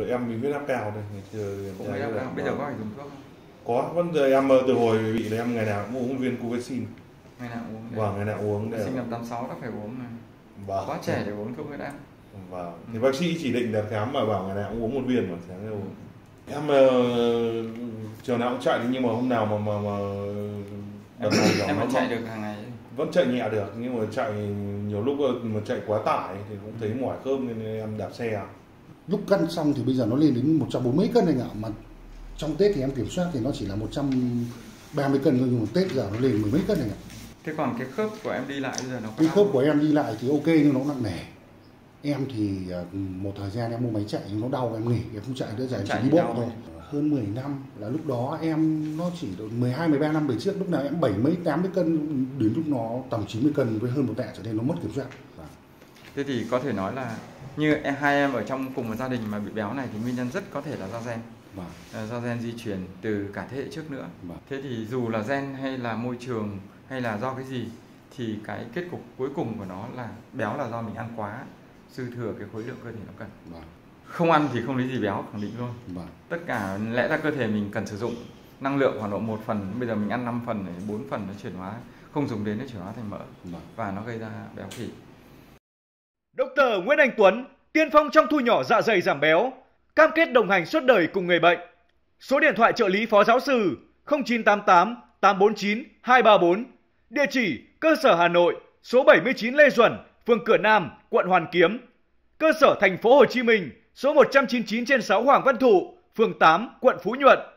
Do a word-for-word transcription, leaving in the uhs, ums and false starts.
em bị huyết áp cao đây. Cũng huyết áp cao. Bây giờ có phải dùng thuốc không? Có, vẫn giờ em từ hồi bị là em ngày nào cũng uống viên Cuvecin. Ngày nào uống? Vâng, ngày nào uống. Sinh năm tám sáu đã phải uống này. Vâng. Quá trẻ để uống thuốc huyết áp. Vâng. Thì bác sĩ chỉ định đặt khám mà bảo ngày nào cũng uống một viên mà sáng nay uống. Em uh, chiều nào cũng chạy nhưng mà hôm nào mà mà, mà đợt này em vẫn chạy được hàng ngày. Vẫn chạy nhẹ được nhưng mà chạy nhiều lúc mà chạy quá tải thì cũng thấy mỏi khớp nên em đạp xe. Lúc cân xong thì bây giờ nó lên đến một trăm bốn mươi cân anh ạ, mà trong Tết thì em kiểm soát thì nó chỉ là một trăm ba mươi cân thôi, nhưng mà Tết giờ nó lên mười mấy cân anh ạ. Thế còn cái khớp của em đi lại bây giờ nó có cái đau khớp không? của em đi lại thì ok nhưng nó nặng nề. Em thì một thời gian em mua máy chạy nhưng nó đau em nghỉ, em không chạy nữa, giờ em chỉ đi bộ thôi. Hơn mười năm là lúc đó em nó chỉ mười hai mười ba năm về trước, lúc nào em bảy mấy tám mươi cân, đến lúc nó tầm chín mươi cân với hơn một tạ trở nên nó mất kiểm soát. Thế thì có thể nói là như hai em ở trong cùng một gia đình mà bị béo này thì nguyên nhân rất có thể là do gen. Vâng. Do gen di truyền từ cả thế hệ trước nữa. Vâng. Thế thì dù là gen hay là môi trường hay là do cái gì thì cái kết cục cuối cùng của nó là béo là do mình ăn quá, dư thừa cái khối lượng cơ thể nó cần. Vâng. Không ăn thì không lấy gì béo, khẳng định luôn. Vâng. Tất cả lẽ ra cơ thể mình cần sử dụng năng lượng khoảng độ một phần, bây giờ mình ăn năm phần, bốn phần nó chuyển hóa, không dùng đến nó chuyển hóa thành mỡ. Vâng. Và nó gây ra béo phì. Doctor Nguyễn Anh Tuấn, tiên phong trong thu nhỏ dạ dày giảm béo, cam kết đồng hành suốt đời cùng người bệnh. Số điện thoại trợ lý phó giáo sư không chín tám tám tám bốn chín hai ba bốn. Địa chỉ cơ sở Hà Nội, số bảy mươi chín Lê Duẩn, phường Cửa Nam, quận Hoàn Kiếm. Cơ sở thành phố Hồ Chí Minh, số một trăm chín mươi chín trên sáu Hoàng Văn Thụ, phường tám, quận Phú Nhuận.